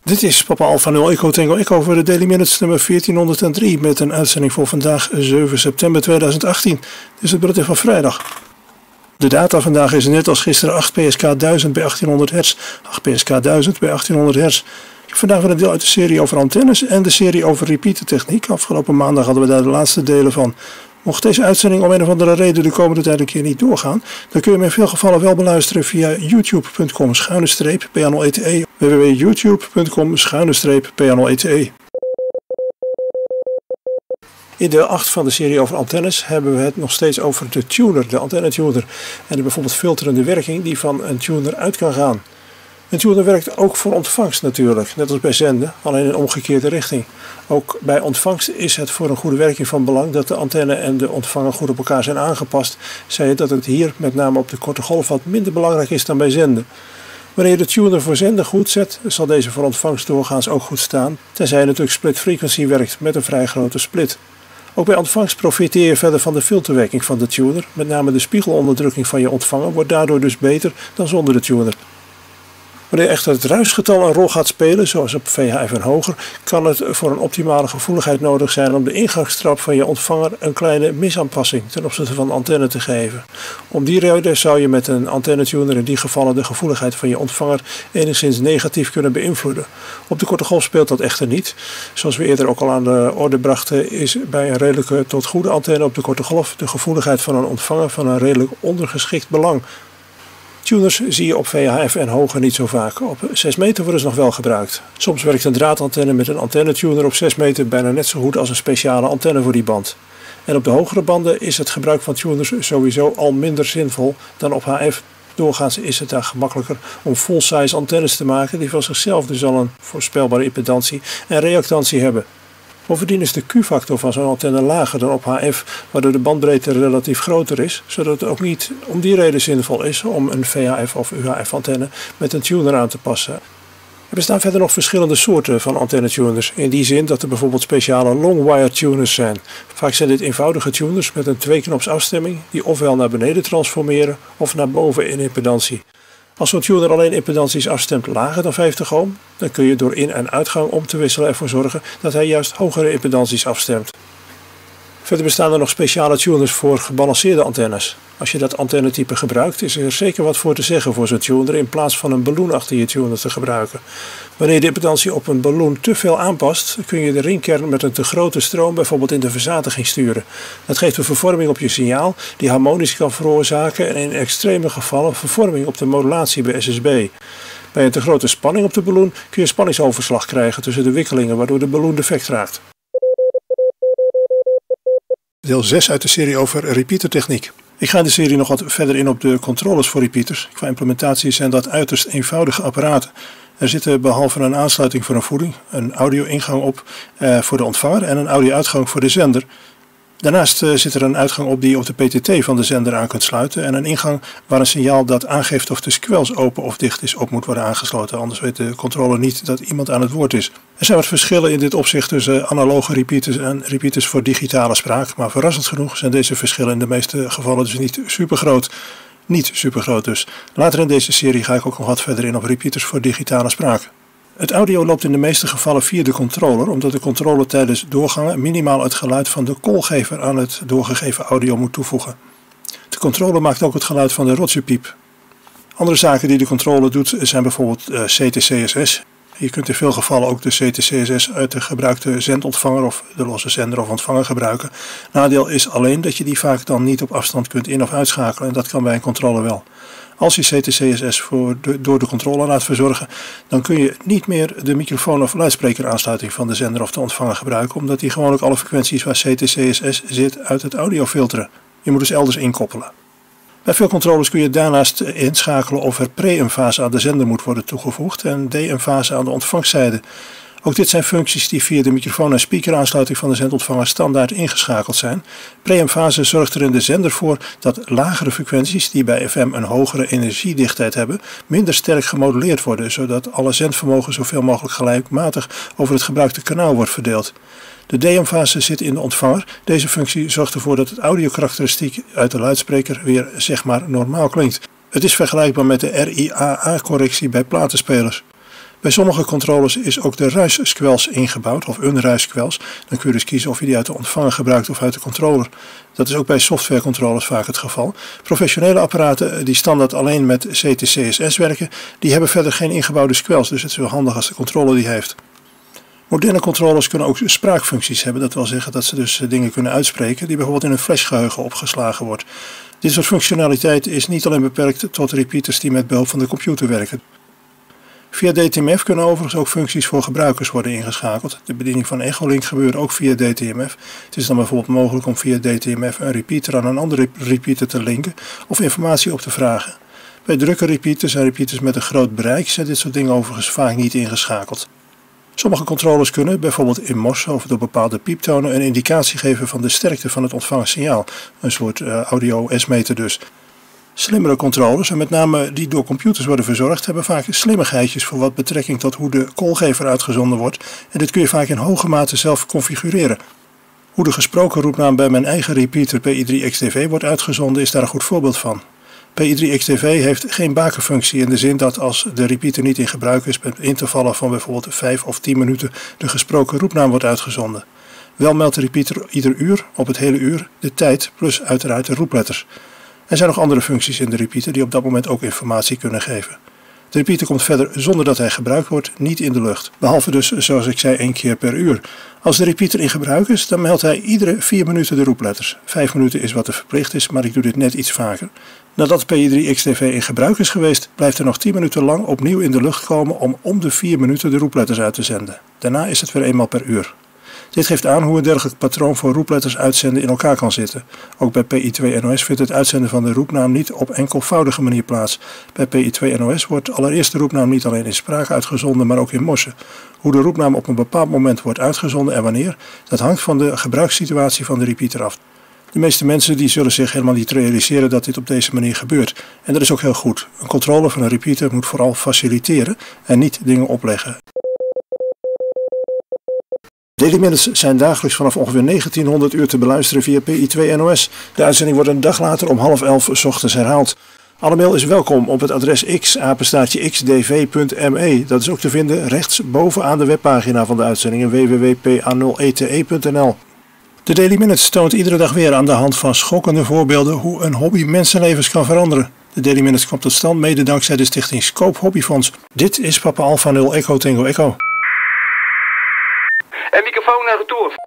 Dit is Papa Alpha 0 Echo Tango Echo voor de Daily Minutes nummer 1403 met een uitzending voor vandaag 7 september 2018. Dit is het bericht van vrijdag. De data vandaag is net als gisteren 8 PSK 1000 bij 1800 Hz. 8 PSK 1000 bij 1800 Hz. Ik heb vandaag weer een deel uit de serie over antennes en de serie over repeater techniek. Afgelopen maandag hadden we daar de laatste delen van. Mocht deze uitzending om een of andere reden de komende tijd een keer niet doorgaan, dan kun je hem in veel gevallen wel beluisteren via youtube.com/p0ete, www.youtube.com/p0ete. In deel 8 van de serie over antennes hebben we het nog steeds over de tuner, de antennetuner, en de bijvoorbeeld filterende werking die van een tuner uit kan gaan. Een tuner werkt ook voor ontvangst natuurlijk, net als bij zenden, alleen in omgekeerde richting. Ook bij ontvangst is het voor een goede werking van belang dat de antenne en de ontvanger goed op elkaar zijn aangepast. Zij het dat het hier met name op de korte golf wat minder belangrijk is dan bij zenden. Wanneer je de tuner voor zenden goed zet, zal deze voor ontvangst doorgaans ook goed staan, tenzij je natuurlijk split frequency werkt met een vrij grote split. Ook bij ontvangst profiteer je verder van de filterwerking van de tuner, met name de spiegelonderdrukking van je ontvanger wordt daardoor dus beter dan zonder de tuner. Wanneer echter het ruisgetal een rol gaat spelen, zoals op VHF en hoger, kan het voor een optimale gevoeligheid nodig zijn om de ingangstrap van je ontvanger een kleine misaanpassing ten opzichte van de antenne te geven. Om die reden zou je met een antennetuner in die gevallen de gevoeligheid van je ontvanger enigszins negatief kunnen beïnvloeden. Op de korte golf speelt dat echter niet. Zoals we eerder ook al aan de orde brachten, is bij een redelijke tot goede antenne op de korte golf de gevoeligheid van een ontvanger van een redelijk ondergeschikt belang. Tuners zie je op VHF en hoger niet zo vaak. Op 6 meter worden ze nog wel gebruikt. Soms werkt een draadantenne met een antennetuner op 6 meter bijna net zo goed als een speciale antenne voor die band. En op de hogere banden is het gebruik van tuners sowieso al minder zinvol dan op HF. Doorgaans is het daar gemakkelijker om full-size antennes te maken die van zichzelf dus al een voorspelbare impedantie en reactantie hebben. Bovendien is de Q-factor van zo'n antenne lager dan op HF, waardoor de bandbreedte relatief groter is, zodat het ook niet om die reden zinvol is om een VHF of UHF antenne met een tuner aan te passen. Er bestaan verder nog verschillende soorten van antennetuners, in die zin dat er bijvoorbeeld speciale long-wire tuners zijn. Vaak zijn dit eenvoudige tuners met een tweeknops afstemming die ofwel naar beneden transformeren of naar boven in impedantie. Als zo'n tuner alleen impedanties afstemt lager dan 50 ohm, dan kun je door in- en uitgang om te wisselen ervoor zorgen dat hij juist hogere impedanties afstemt. Verder bestaan er nog speciale tuners voor gebalanceerde antennes. Als je dat antennetype gebruikt, is er zeker wat voor te zeggen voor zo'n tuner in plaats van een ballon achter je tuner te gebruiken. Wanneer je de impedantie op een ballon te veel aanpast, kun je de ringkern met een te grote stroom bijvoorbeeld in de verzadiging sturen. Dat geeft een vervorming op je signaal die harmonisch kan veroorzaken en in extreme gevallen vervorming op de modulatie bij SSB. Bij een te grote spanning op de ballon kun je spanningsoverslag krijgen tussen de wikkelingen waardoor de ballon defect raakt. Deel 6 uit de serie over repeatertechniek. Ik ga in de serie nog wat verder in op de controllers voor repeaters. Qua implementatie zijn dat uiterst eenvoudige apparaten. Er zitten behalve een aansluiting voor een voeding, een audio-ingang op voor de ontvanger en een audio-uitgang voor de zender. Daarnaast zit er een uitgang op die je op de PTT van de zender aan kunt sluiten en een ingang waar een signaal dat aangeeft of de squelch open of dicht is op moet worden aangesloten. Anders weet de controller niet dat iemand aan het woord is. Er zijn wat verschillen in dit opzicht tussen analoge repeaters en repeaters voor digitale spraak, maar verrassend genoeg zijn deze verschillen in de meeste gevallen dus niet super groot. Niet super groot dus. Later in deze serie ga ik ook nog wat verder in op repeaters voor digitale spraak. Het audio loopt in de meeste gevallen via de controller, omdat de controller tijdens doorgangen minimaal het geluid van de callgever aan het doorgegeven audio moet toevoegen. De controller maakt ook het geluid van de rotjepiep. Andere zaken die de controller doet zijn bijvoorbeeld CTCSS. Je kunt in veel gevallen ook de CTCSS uit de gebruikte zendontvanger of de losse zender of ontvanger gebruiken. Nadeel is alleen dat je die vaak dan niet op afstand kunt in- of uitschakelen en dat kan bij een controller wel. Als je CTCSS door de controller laat verzorgen, dan kun je niet meer de microfoon of luidsprekeraansluiting van de zender of de ontvanger gebruiken, omdat die gewoon ook alle frequenties waar CTCSS zit uit het audio filteren. Je moet dus elders inkoppelen. Bij veel controllers kun je daarnaast inschakelen of er pre-emfase aan de zender moet worden toegevoegd en de-emfase aan de ontvangstzijde. Ook dit zijn functies die via de microfoon- en speakeraansluiting van de zendontvanger standaard ingeschakeld zijn. Pre-emfase zorgt er in de zender voor dat lagere frequenties die bij FM een hogere energiedichtheid hebben, minder sterk gemoduleerd worden, zodat alle zendvermogen zoveel mogelijk gelijkmatig over het gebruikte kanaal wordt verdeeld. De D-emfase zit in de ontvanger. Deze functie zorgt ervoor dat het audiokarakteristiek uit de luidspreker weer normaal klinkt. Het is vergelijkbaar met de RIAA-correctie bij platenspelers. Bij sommige controllers is ook de ruissquels ingebouwd, of een ruissquels. Dan kun je dus kiezen of je die uit de ontvanger gebruikt of uit de controller. Dat is ook bij softwarecontrollers vaak het geval. Professionele apparaten die standaard alleen met CT/CSS werken, die hebben verder geen ingebouwde squels, dus het is wel handig als de controller die heeft. Moderne controllers kunnen ook spraakfuncties hebben, dat wil zeggen dat ze dus dingen kunnen uitspreken die bijvoorbeeld in een flashgeheugen opgeslagen wordt. Dit soort functionaliteit is niet alleen beperkt tot repeaters die met behulp van de computer werken. Via DTMF kunnen overigens ook functies voor gebruikers worden ingeschakeld. De bediening van Echolink gebeurt ook via DTMF. Het is dan bijvoorbeeld mogelijk om via DTMF een repeater aan een andere repeater te linken of informatie op te vragen. Bij drukke repeaters en repeaters met een groot bereik zijn dit soort dingen overigens vaak niet ingeschakeld. Sommige controllers kunnen, bijvoorbeeld in Morse of door bepaalde pieptonen, een indicatie geven van de sterkte van het ontvangen signaal. Een soort audio-S-meter dus. Slimmere controllers, en met name die door computers worden verzorgd, hebben vaak slimmigheidjes voor wat betrekking tot hoe de callgever uitgezonden wordt. En dit kun je vaak in hoge mate zelf configureren. Hoe de gesproken roepnaam bij mijn eigen repeater PI3XTV wordt uitgezonden is daar een goed voorbeeld van. PI3XTV heeft geen bakenfunctie in de zin dat als de repeater niet in gebruik is met intervallen van bijvoorbeeld 5 of 10 minuten de gesproken roepnaam wordt uitgezonden. Wel meldt de repeater ieder uur, op het hele uur, de tijd plus uiteraard de roepletters. Er zijn nog andere functies in de repeater die op dat moment ook informatie kunnen geven. De repeater komt verder zonder dat hij gebruikt wordt niet in de lucht. Behalve dus, zoals ik zei, 1 keer per uur. Als de repeater in gebruik is, dan meldt hij iedere 4 minuten de roepletters. 5 minuten is wat er verplicht is, maar ik doe dit net iets vaker. Nadat PI3XTV in gebruik is geweest, blijft er nog 10 minuten lang opnieuw in de lucht komen om de 4 minuten de roepletters uit te zenden. Daarna is het weer eenmaal per uur. Dit geeft aan hoe een dergelijk patroon voor roepletters uitzenden in elkaar kan zitten. Ook bij PI2NOS vindt het uitzenden van de roepnaam niet op enkelvoudige manier plaats. Bij PI2NOS wordt allereerst de roepnaam niet alleen in spraak uitgezonden, maar ook in morse. Hoe de roepnaam op een bepaald moment wordt uitgezonden en wanneer, dat hangt van de gebruikssituatie van de repeater af. De meeste mensen die zullen zich helemaal niet realiseren dat dit op deze manier gebeurt. En dat is ook heel goed. Een controller van een repeater moet vooral faciliteren en niet dingen opleggen. Daily Minutes zijn dagelijks vanaf ongeveer 1900 uur te beluisteren via PI2NOS. De uitzending wordt een dag later om 10:30 's ochtends herhaald. Alle mail is welkom op het adres x@xdv.me. Dat is ook te vinden rechts bovenaan de webpagina van de uitzendingen www.pa0ete.nl. De Daily Minutes toont iedere dag weer aan de hand van schokkende voorbeelden hoe een hobby mensenlevens kan veranderen. De Daily Minutes komt tot stand mede dankzij de stichting Scope Hobbyfonds. Dit is Papa Alpha 0 Echo Tango Echo. En microfoon naar retour.